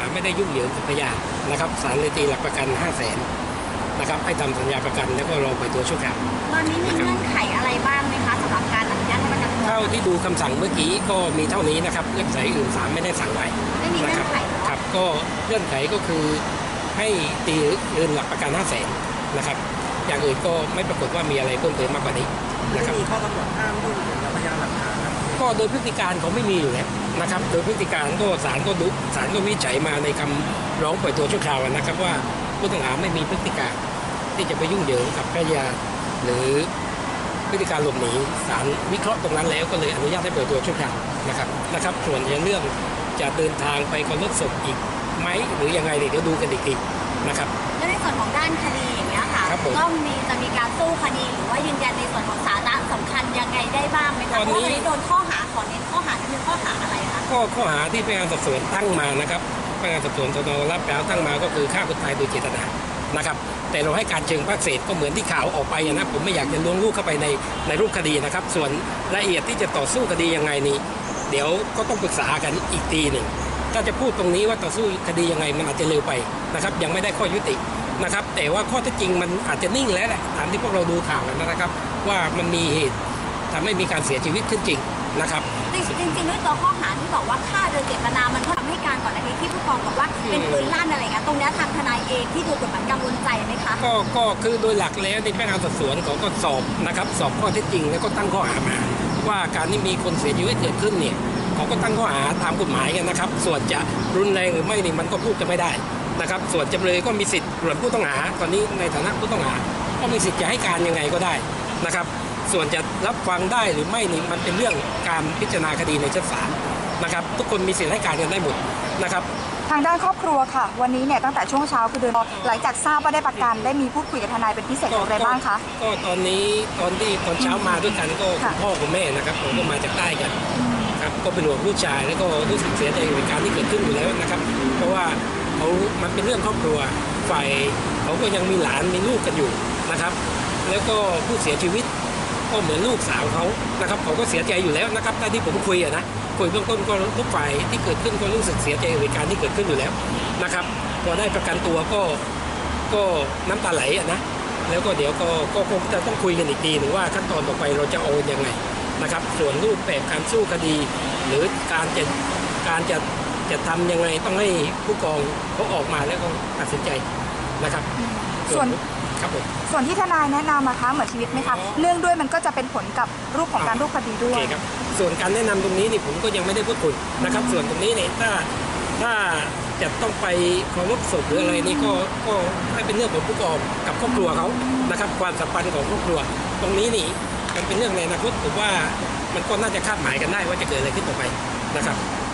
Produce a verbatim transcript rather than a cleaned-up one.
ไม่ได้ยุ่งเหยิงกับพยานนะครับศาลเลยตีหลักประกันห้าแสนนะครับให้ทำสัญญาประกันแล้วก็รอปล่อยตัวชั่วคราวตอนนี้มีเงื่อนไขอะไรบ้างไหมคะสำหรับการอนุญาตให้ประกันตัวเท่าที่ดูคำสั่งเมื่อกี้ก็มีเท่านี้นะครับเงื่อนไขอื่นศาลไม่ได้สั่งไว้ไม่มีเงื่อนไขครับก็เงื่อนไขก็คือให้ตีเงินหลักประกันห้าแสนนะครับอย่างอื่นก็ไม่ปรากฏว่ามีอะไรเพิ่มเติมมากกว่านี้นะครับมีข้อกำหนดห้ามยุ่งเกี่ยวกับพยานหลักฐานก็โดยพฤติการเขาไม่มีอยู่แล้วนะครับโดยพฤติการก็ศาลก็ดุศาลก็วิจัยมาในคำร้องปล่อยตัวชั่วคราวนะครับว่าผู้ต้องหาไม่มีพฤติการที่จะไปยุ่งเหยิงกับพยานหรือพฤติการหลบหนีศาลวิเคราะห์ตรงนั้นแล้วก็เลยอนุญาตให้ปล่อยตัวชั่วคราวนะครับนะครับส่วนเรื่องจะเดินทางไปเคารพศพอีกไหมหรือยังไงเดี๋ยวดูกันอีกทีนะครับและในส่วนของด้านคดีอย่างเงี้ยค่ะก็มีจะมีการสู้คดีหรือว่ายืนยันในส่วนของสาระสำคัญยังไงได้บ้างไหมคะเพราะวันนี้โดนข้อหาขอเน้นข้อหาที่เป็นข้อหาอะไรคะก็ข้อหาที่พนักงานสอบสวนตั้งมานะครับพนักงานสอบสวนสน.ลาดพร้าวตั้งมาก็คือฆ่าคนตายโดยเจตนานะครับแต่เราให้การเชิงภาคเศษก็เหมือนที่ข่าวออกไปนะผมไม่อยากจะล้วงลูกเข้าไปในในรูปคดีนะครับส่วนรายละเอียดที่จะต่อสู้คดียังไงนี่เดี๋ยวก็ต้องปรึกษากันอีกทีหนึ่งถ้าจะพูดตรงนี้ว่าต่อสู้คดียังไงมันอาจจะเร็วไปนะครับยังไม่ได้ข้อยุตินะครับแต่ว่าข้อเท็จจริงมันอาจจะนิ่งแล้วแหละตามที่พวกเราดูข่าวแล้วนะครับว่ามันมีเหตุทำให้มีการเสียชีวิตขึ้นจริงนะครับจริงจริงด้วยตัวข้อหาที่บอกว่าฆ่าโดยเจตนามันก็ทำให้การก่อนอันนี้ที่ผู้กองบอกว่าเป็นปืนลั่นอะไรเงี้ยตรงนี้ทางทนายเองที่ดูกฎหมายกังวลใจไหมคะก็ก็คือโดยหลักแล้วในพนักงานสอบสวนเขาก็สอบนะครับสอบข้อเท็จจริงแล้วก็ตั้งข้อหามาว่าการที่มีคนเสียชีวิตเกิดขึ้นเนี่ยเขาก็ตั้งข้อหาตามกฎหมายกันนะครับส่วนจะรุนแรงหรือไม่นี่มันก็พูดกันไม่ได้นะครับส่วนจำเลยก็มีสิทธิ์ส่วนผู้ต้องหาตอนนี้ในฐานะผู้ต้องหาก็มีสิทธิ์จะให้การยังไงก็ได้นะครับส่วนจะรับฟังได้หรือไม่นี่มันเป็นเรื่องการพิจารณาคดีในชั้นศาลนะครับทุกคนมีสิทธิ์ให้การกันได้หมดนะครับทางด้านครอบครัวค่ะวันนี้เนี่ยตั้งแต่ช่วงเช้าคือเดินหลังจากทราบว่าได้ประกันได้มีพูดคุยกับทนายเป็นพิเศษอะไรบ้างคะก็ตอนนี้ตอนที่ตอนเช้ามาด้วยกันก็คุณพ่อคุณแม่นะครับผมก็มาจากใต้กันครับก็เป็นห่วงลูกชายแล้วก็รู้สึกเสียใจกับเหตุการณ์ที่เกิดขึ้นอยู่แล้วนะครับเพราะว่าเขามันเป็นเรื่องครอบครัวฝ่ายเขาก็ยังมีหลานมีลูกกันอยู่นะครับแล้วก็ผู้เสียชีวิตก็เหมือนลูกสาวเขานะครับเขาก็เสียใจอยู่แล้วนะครับตอนที่ผมคุยอะนะคุยเบื้องต้นก็ทุกฝ่ายที่เกิดขึ้นก็รู้สึกเสียใจกับเหตุการณ์ที่เกิดขึ้นอยู่แล้วนะครับพอได้ประกันตัวก็ก็น้ำตาไหลอะนะแล้วก็เดี๋ยวก็ก็คงจะต้องคุยกันอีกทีหนึ่งว่าขั้นตอนต่อไปเราจะเอายังไงนะครับส่วนรูปแบบการสู้คดีหรือการจะการจะจะทำยังไงต้องให้ผู้กองเขาออกมาแล้วก็ตัดสินใจนะครับส่วนครับผมส่วนที่ทนายแนะนำนะคะเหมือนชีวิตไหมคะเนื่องด้วยมันก็จะเป็นผลกับรูปของการรูปคดีด้วยครับส่วนการแนะนำตรงนี้นี่ผมก็ยังไม่ได้พูดคุยนะครับส่วนตรงนี้เนี่ยถ้าถ้าจะต้องไปเคารพศพหรืออะไรนี่ก็ก็ให้เป็นเรื่องของผู้กองกับครอบครัวเขานะครับความสัมพันธ์ของครอบครัวตรงนี้นี่มันเป็นเรื่องในอนาคตผมว่ามันก็น่าจะคาดหมายกันได้ว่าจะเกิดอะไรขึ้นต่อไปนะครับ